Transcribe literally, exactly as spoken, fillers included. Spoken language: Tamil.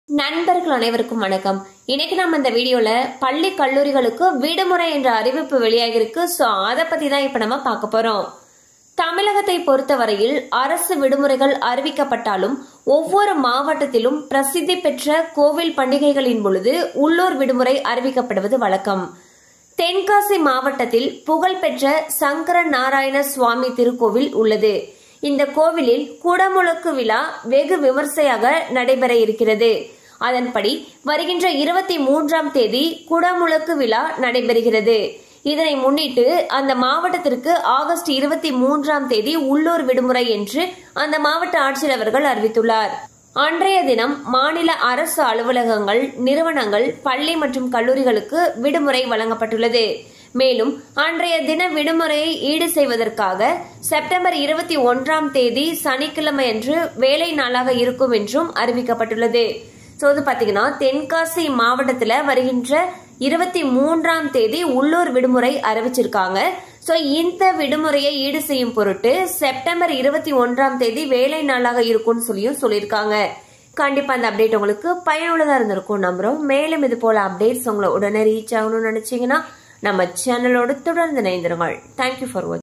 நண்பர்கள் அனைவருக்கும் வணக்கம். இன்னைக்கு நம்ம இந்த வீடியோல பள்ளி கல்லூரிகளுக்கு விடுமுறை என்ற அறிவிப்பு வெளியாகிருக்கு. சோ அத பத்தி தான் இப்ப நம்ம பார்க்க போறோம். தமிழகத்தை பொறுத்தவரையில் அரசு விடுமுறைகள் அறிவிக்கப்பட்டாலும் ஒவ்வொரு மாவட்டத்திலும் பிரசித்தி பெற்ற கோவில் பண்டிகைகளின் பொழுது உள்ளூர் விடுமுறை அறிவிக்கப்படுவது வழக்கம். தென்காசி மாவட்டத்தில் புகழ்பெற்ற சங்கர நாராயண சுவாமி திருக்கோவில் உள்ளது. இந்த கோவிலில் குடமுழக்கு விழா வெகு விமர்சையாக நடைபெற இருக்கிறது. அதன்படி வருகின்ற இருபத்தி மூன்றாம் தேதி குடமுழக்கு விழா நடைபெறுகிறது. இதனை முன்னிட்டு அந்த மாவட்டத்திற்கு ஆகஸ்ட் இருபத்தி மூன்றாம் தேதி உள்ளூர் விடுமுறை என்று அந்த மாவட்ட ஆட்சியர் அவர்கள் அறிவித்துள்ளார். அன்றைய தினம் மாநில அரசு அலுவலகங்கள், நிறுவனங்கள், பள்ளி மற்றும் கல்லூரிகளுக்கு விடுமுறை வழங்கப்பட்டுள்ளது. மேலும் அன்றைய தின விடுமுறையை ஈடு செய்வதற்காக செப்டம்பர் இருபத்தி ஒன்றாம் தேதி சனிக்கிழமை அன்று வேலை நாளாக இருக்கும் என்றும் அறிவிக்கப்பட்டுள்ளது. சோ இது பாத்தீங்கன்னா தென்காசி மாவட்டத்துல வருகின்ற இருபத்தி மூன்றாம் தேதி உள்ளூர் விடுமுறை அறிவிச்சிருக்காங்க. சோ இந்த விடுமுறையை ஈடு செய்யும் பொருட்டு செப்டம்பர் இருபத்தி ஒன்றாம் தேதி வேலை நாளாக இருக்கும்னு சொல்லியும் சொல்லியிருக்காங்க. கண்டிப்பா அந்த அப்டேட் உங்களுக்கு பயனுள்ளதா இருந்திருக்கும் நம்புறோம். மேலும் இது போல அப்டேட்ஸ் உங்களை உடனே ரீச் ஆகணும்னு நினைச்சீங்கன்னா நம்ம சேனலோடு தொடர்ந்து இணைந்திருங்கள். தேங்க்யூ ஃபார் வாட்சிங்.